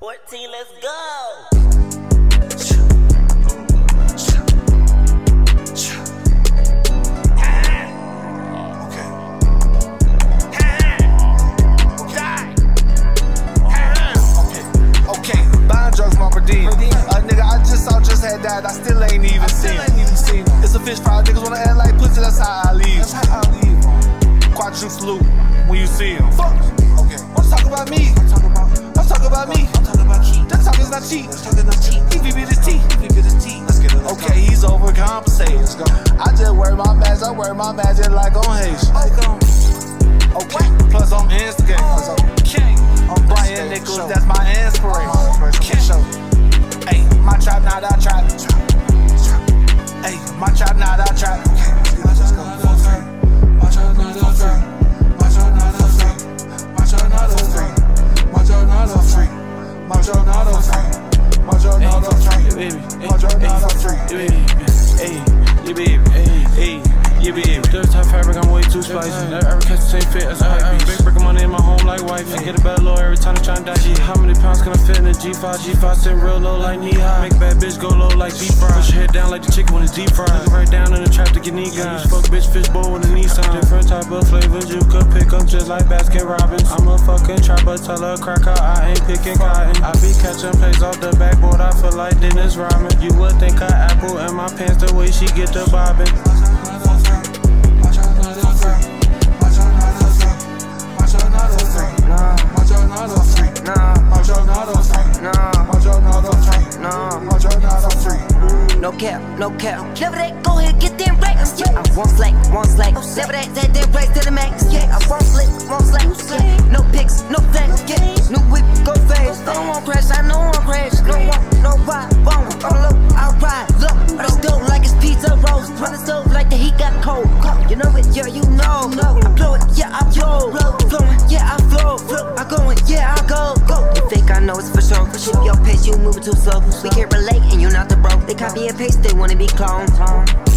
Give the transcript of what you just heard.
14, let's go. Had that, I still ain't even seen it. It's a fish fry, niggas wanna act like pussy, that's how I leave. Quadruple salute when you see him. Fuck. Okay. Let's talk about me. Let's talk about me. That talk is not cheap. He VB this T. Let's get it. Okay, he's overcompensating. I just wear my mask, I wear my magic like on Haitian. Okay, plus I'm instigating. I'm Brian Nichols, that's my inspiration. Hey, my trap, not our trap. Hey, my trap, not our trap. Let's go. My trap, not our trap. My trap, not our trap. My trap, not our trap. My trap, not our trap. My trap, not our trap. My trap, not our trap. My trap, not our trap. Hey, yeah, baby. Hey, yeah, baby. Third type fabric, I'm way too spicy. Never ever catch the same fit as a hype beast. Big brick of money in my home like wifey. I get a bad low every time they tryna die. How many pounds can I fit in a G5? G5 sitting real low like knee high. Make a bad bitch go low like deep fry. Push your head down like the chicken when it's deep fried. Look right down in the trap to get knee guns. Fuck bitch fishbowl with a Nissan. Different type of flavors you could pick up just like Baskin Robbins. I'm a fucking trapper, tell her crack out, I ain't picking cotton. I be catching plays off the backboard, I feel like Dennis Rodman. You would think I apple in my pants the way she get the bobbin. No cap, no cap. Never that, go ahead, get them racks. Yeah, I won't slack. Never that race to the max. Yeah, I won't slack. Yeah, no pics, no flex. Yeah, new whip, go fast. Don't want crash, I know I'm crash. No ride, bone. I'll ride. Look, it's dope like it's pizza rolls. Run the stove like the heat got cold. You know it, yeah, you know. I blow it, yeah, I blow. Flowing, yeah, I flow. I going, yeah, I go. You think I know it's for sure. Ship your pace, you moving too slow. We can't relate and you not the bro. They copy and paste, they wanna be cloned.